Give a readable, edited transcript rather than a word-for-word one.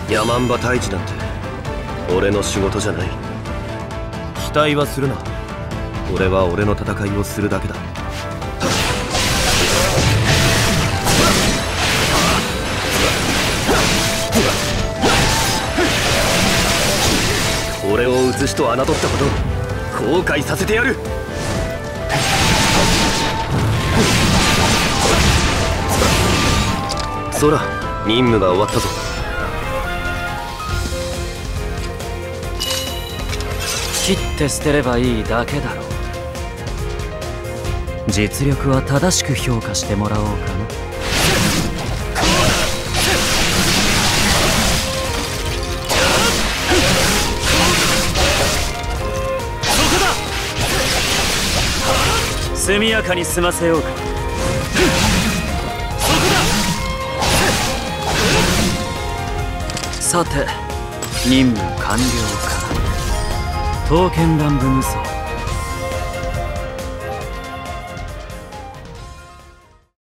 ヤマンバ退治なんて俺の仕事じゃない。期待はするな。俺は俺の戦いをするだけだ。俺を討つ人を侮ったことを後悔させてやる。ソラ、任務が終わったぞ。 切って捨てればいいだけだろう。実力は正しく評価してもらおうかな。速やかに済ませようか。さて、任務完了か。刀剣乱舞無双